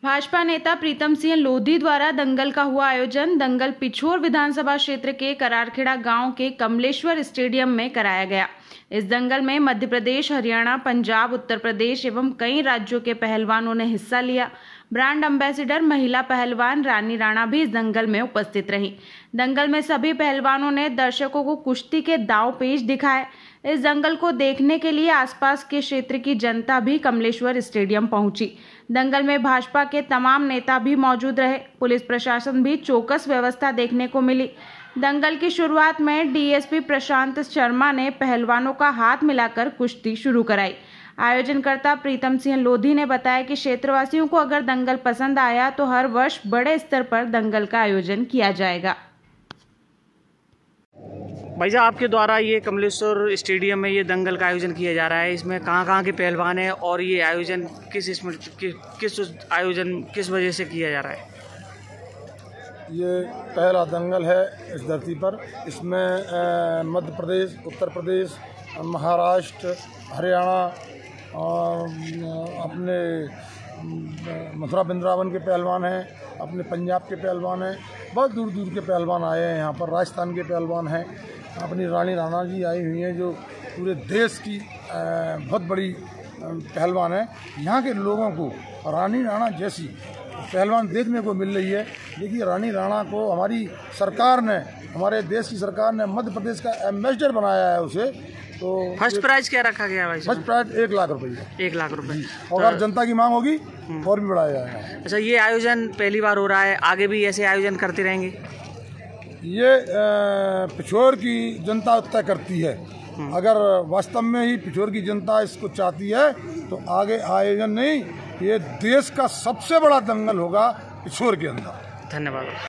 भाजपा नेता प्रीतम सिंह लोधी द्वारा दंगल का हुआ आयोजन। दंगल पिछोर विधानसभा क्षेत्र के करारखेड़ा गांव के कमलेश्वर स्टेडियम में कराया गया। इस दंगल में मध्य प्रदेश, हरियाणा, पंजाब, उत्तर प्रदेश एवं कई राज्यों के पहलवानों ने हिस्सा लिया। ब्रांड एम्बेसडर महिला पहलवान रानी राणा भी इस दंगल में उपस्थित रहीं। दंगल में सभी पहलवानों ने दर्शकों को कुश्ती के दांव पेच दिखाए। इस दंगल को देखने के लिए आसपास के क्षेत्र की जनता भी कमलेश्वर स्टेडियम पहुंची। दंगल में भाजपा के तमाम नेता भी मौजूद रहे। पुलिस प्रशासन भी चौकस व्यवस्था देखने को मिली। दंगल की शुरुआत में डीएसपी प्रशांत शर्मा ने पहलवानों का हाथ मिलाकर कुश्ती शुरू कराई। आयोजनकर्ता प्रीतम सिंह लोधी ने बताया कि क्षेत्रवासियों को अगर दंगल पसंद आया तो हर वर्ष बड़े स्तर पर दंगल का आयोजन किया जाएगा। भैया, आपके द्वारा ये कमलेश्वर स्टेडियम में ये दंगल का आयोजन किया जा रहा है, इसमें कहाँ के पहलवान हैं और ये आयोजन किस वजह से किया जा रहा है? ये पहला दंगल है इस धरती पर। इसमें मध्य प्रदेश, उत्तर प्रदेश, महाराष्ट्र, हरियाणा और अपने मथुरा वृंदावन के पहलवान हैं, अपने पंजाब के पहलवान हैं, बहुत दूर दूर के पहलवान आए हैं। यहाँ पर राजस्थान के पहलवान हैं, अपनी रानी राणा जी आई हुई हैं जो पूरे देश की बहुत बड़ी पहलवान है। यहाँ के लोगों को रानी राणा जैसी पहलवान देखने को मिल रही है। देखिए, रानी राणा को हमारी सरकार ने, हमारे देश की सरकार ने मध्य प्रदेश का एम्बेसडर बनाया है उसे। तो फर्स्ट प्राइज क्या रखा गया भाई? फर्स्ट प्राइज 1 लाख रुपये। 1 लाख रुपये। और अगर जनता की मांग होगी और भी बढ़ाया जाएगा। अच्छा, ये आयोजन पहली बार हो रहा है, आगे भी ऐसे आयोजन करते रहेंगे? ये पिछोर की जनता तय करती है। अगर वास्तव में ही पिछोर की जनता इसको चाहती है तो आगे आयोजन नहीं, ये देश का सबसे बड़ा दंगल होगा पिछोर के अंदर। धन्यवाद।